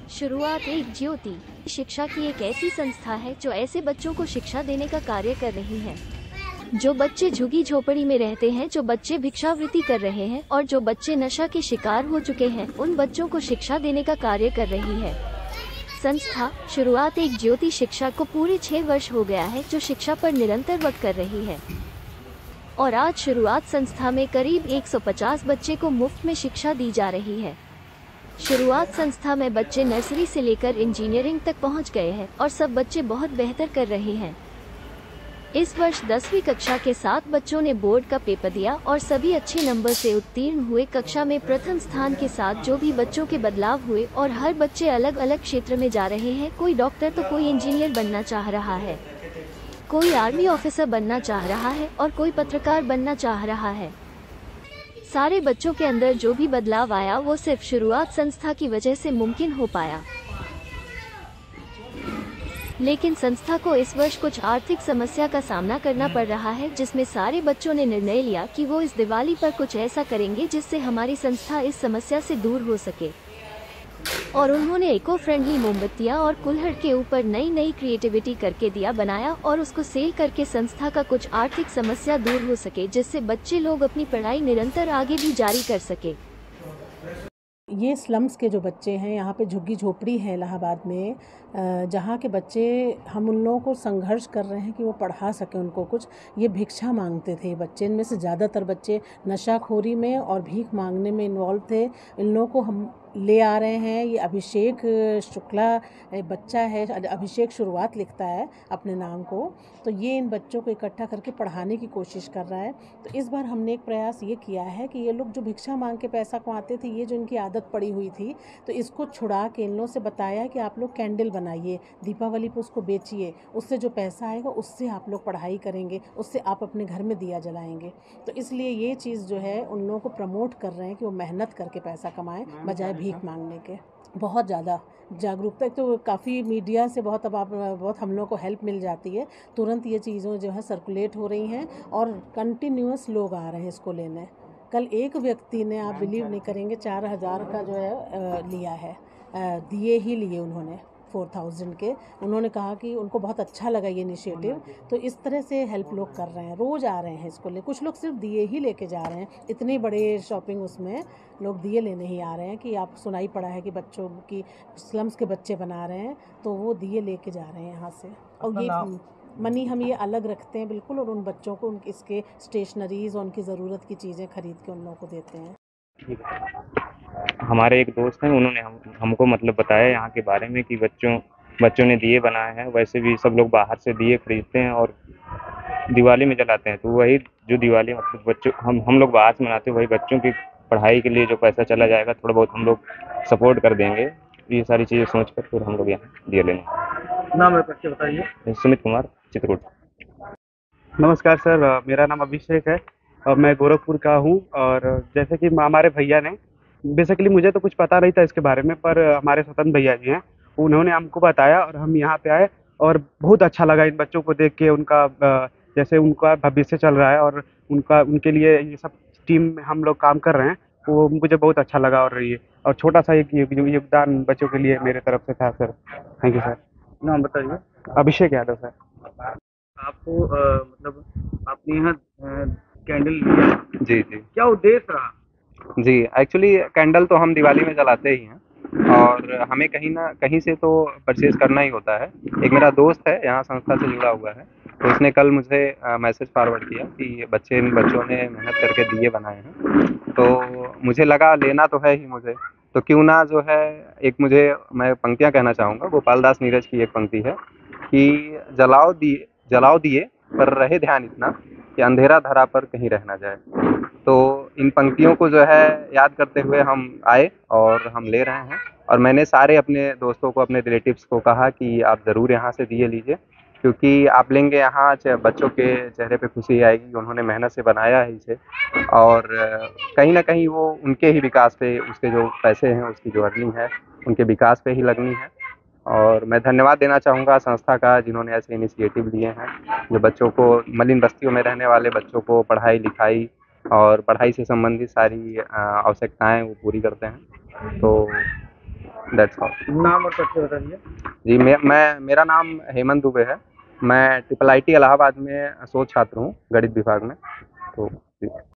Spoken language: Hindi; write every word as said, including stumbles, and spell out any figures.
शुरुआत एक ज्योति शिक्षा की एक ऐसी संस्था है जो ऐसे बच्चों को शिक्षा देने का कार्य कर रही है जो बच्चे झुग्गी झोपड़ी में रहते हैं, जो बच्चे भिक्षावृत्ति कर रहे हैं और जो बच्चे नशा के शिकार हो चुके हैं, उन बच्चों को शिक्षा देने का कार्य कर रही है। संस्था शुरुआत एक ज्योति शिक्षा को पूरे छह वर्ष हो गया है जो शिक्षा पर निरंतर वर्क कर रही है और आज शुरुआत संस्था में करीब एक सौ पचास बच्चे को मुफ्त में शिक्षा दी जा रही है। शुरुआत संस्था में बच्चे नर्सरी से लेकर इंजीनियरिंग तक पहुंच गए हैं और सब बच्चे बहुत बेहतर कर रहे हैं। इस वर्ष दसवीं कक्षा के सात बच्चों ने बोर्ड का पेपर दिया और सभी अच्छे नंबर से उत्तीर्ण हुए। कक्षा में प्रथम स्थान के साथ जो भी बच्चों के बदलाव हुए और हर बच्चे अलग अलग क्षेत्र में जा रहे हैं। कोई डॉक्टर तो कोई इंजीनियर बनना चाह रहा है, कोई आर्मी ऑफिसर बनना चाह रहा है और कोई पत्रकार बनना चाह रहा है। सारे बच्चों के अंदर जो भी बदलाव आया वो सिर्फ शुरुआत संस्था की वजह से मुमकिन हो पाया। लेकिन संस्था को इस वर्ष कुछ आर्थिक समस्या का सामना करना पड़ रहा है, जिसमें सारे बच्चों ने निर्णय लिया कि वो इस दिवाली पर कुछ ऐसा करेंगे जिससे हमारी संस्था इस समस्या से दूर हो सके। और उन्होंने इको फ्रेंडली मोमबत्तियां और कुल्हड़ के ऊपर नई नई क्रिएटिविटी करके दिया बनाया और उसको सेल करके संस्था का कुछ आर्थिक समस्या दूर हो सके, जिससे बच्चे लोग अपनी पढ़ाई निरंतर आगे भी जारी कर सके। ये स्लम्स के जो बच्चे हैं, यहाँ पे झुग्गी झोपड़ी है इलाहाबाद में, जहाँ के बच्चे हम उन लोगों को संघर्ष कर रहे हैं कि वो पढ़ा सकें उनको कुछ। ये भिक्षा मांगते थे बच्चे, इनमें से ज़्यादातर बच्चे नशाखोरी में और भीख मांगने में इन्वॉल्व थे। इन लोगों को हम ले आ रहे हैं। ये अभिषेक शुक्ला बच्चा है, अभिषेक शुरुआत लिखता है अपने नाम को, तो ये इन बच्चों को इकट्ठा करके पढ़ाने की कोशिश कर रहा है। तो इस बार हमने एक प्रयास ये किया है कि ये लोग जो भिक्षा मांग के पैसा कमाते थे, ये जो इनकी आदत पड़ी हुई थी, तो इसको छुड़ा के इन लोगों से बताया कि आप लोग कैंडल बनाइए, दीपावली पे उसको बेचिए, उससे जो पैसा आएगा उससे आप लोग पढ़ाई करेंगे, उससे आप अपने घर में दिया जलाएंगे। तो इसलिए ये चीज़ जो है उन लोगों को प्रमोट कर रहे हैं कि वो मेहनत करके पैसा कमाएं बजाय भीख मांगने के। बहुत ज़्यादा जागरूकता, एक तो काफ़ी मीडिया से बहुत अब आप बहुत हम लोगों को हेल्प मिल जाती है, तुरंत ये चीज़ें जो है सर्कुलेट हो रही हैं और कंटिन्यूअस लोग आ रहे हैं इसको लेने। कल एक व्यक्ति ने, आप बिलीव नहीं करेंगे, चार हज़ार का जो है लिया है, दिए ही लिए उन्होंने फोर थाउजेंड के। उन्होंने कहा कि उनको बहुत अच्छा लगा ये इनिशिएटिव। तो इस तरह से हेल्प लोग कर रहे हैं, रोज़ आ रहे हैं इसको ले। कुछ लोग सिर्फ दिए ही लेके जा रहे हैं, इतनी बड़े शॉपिंग उसमें लोग दिए लेने ही आ रहे हैं कि आप सुनाई पड़ा है कि बच्चों की स्लम्स के बच्चे बना रहे हैं, तो वो दिए लेके जा रहे हैं यहाँ से। और ये मनी हम ये अलग रखते हैं बिल्कुल, और उन बच्चों को उनके इसके स्टेशनरीज और उनकी ज़रूरत की चीज़ें खरीद के उन लोगों को देते हैं। हमारे एक दोस्त हैं, उन्होंने हम हमको मतलब बताया यहाँ के बारे में कि बच्चों बच्चों ने दिए बनाए हैं। वैसे भी सब लोग बाहर से दिए खरीदते हैं और दिवाली में जलाते हैं, तो वही जो दिवाली मतलब बच्चों हम हम लोग बाहर से मनाते हैं, वही बच्चों की पढ़ाई के लिए जो पैसा चला जाएगा थोड़ा बहुत हम लोग सपोर्ट कर देंगे। ये सारी चीज़ें सोच कर फिर हम लोग यहाँ दिए लेंगे। नाम है बच्चे बताइए। सुमित कुमार, चित्रकूट। नमस्कार सर, मेरा नाम अभिषेक है और मैं गोरखपुर का हूँ। और जैसे कि हमारे भैया ने, बेसिकली मुझे तो कुछ पता नहीं था इसके बारे में, पर हमारे स्वतंत्र भैया जी हैं, उन्होंने हमको बताया और हम यहाँ पे आए और बहुत अच्छा लगा इन बच्चों को देख के। उनका जैसे उनका भविष्य चल रहा है और उनका उनके लिए ये सब टीम में हम लोग काम कर रहे हैं, वो मुझे बहुत अच्छा लगा। और ये और छोटा सा एक योगदान बच्चों के लिए मेरे तरफ से था सर। Thank you sir. नाम बताइए। अभिषेक यादव सर। आपको आ, मतलब आपने यहाँ कैंडल लिया, जी जी। क्या उद्देश्य रहा? जी, एक्चुअली कैंडल तो हम दिवाली में जलाते ही हैं और हमें कहीं ना कहीं से तो परचेज करना ही होता है। एक मेरा दोस्त है यहाँ संस्था से जुड़ा हुआ है, तो उसने कल मुझे मैसेज फॉरवर्ड किया कि बच्चे इन बच्चों ने मेहनत करके दिए बनाए हैं, तो मुझे लगा लेना तो है ही मुझे, तो क्यों ना जो है एक मुझे मैं पंक्तियाँ कहना चाहूँगा। गोपाल दास नीरज की एक पंक्ति है कि जलाओ दिए जलाओ दिए पर रहे ध्यान इतना कि अंधेरा धरा पर कहीं रह ना जाए। तो इन पंक्तियों को जो है याद करते हुए हम आए और हम ले रहे हैं। और मैंने सारे अपने दोस्तों को, अपने रिलेटिव्स को कहा कि आप ज़रूर यहाँ से दिए लीजिए, क्योंकि आप लेंगे यहाँ बच्चों के चेहरे पे खुशी आएगी, उन्होंने मेहनत से बनाया है इसे और कहीं ना कहीं वो उनके ही विकास पे, उसके जो पैसे हैं, उसकी जो अर्निंग है, उनके विकास पे ही लगनी है। और मैं धन्यवाद देना चाहूँगा संस्था का, जिन्होंने ऐसे इनिशिएटिव लिए हैं, जो बच्चों को, मलिन बस्तियों में रहने वाले बच्चों को पढ़ाई लिखाई और पढ़ाई से संबंधित सारी आवश्यकताएं वो पूरी करते हैं। तो दैट्स ऑल। नाम और परिचय बता दीजिए। जी मैं मैं मेरा नाम हेमंत दुबे है। मैं ट्रिपल आई टी इलाहाबाद में शोध छात्र हूँ गणित विभाग में। तो जी।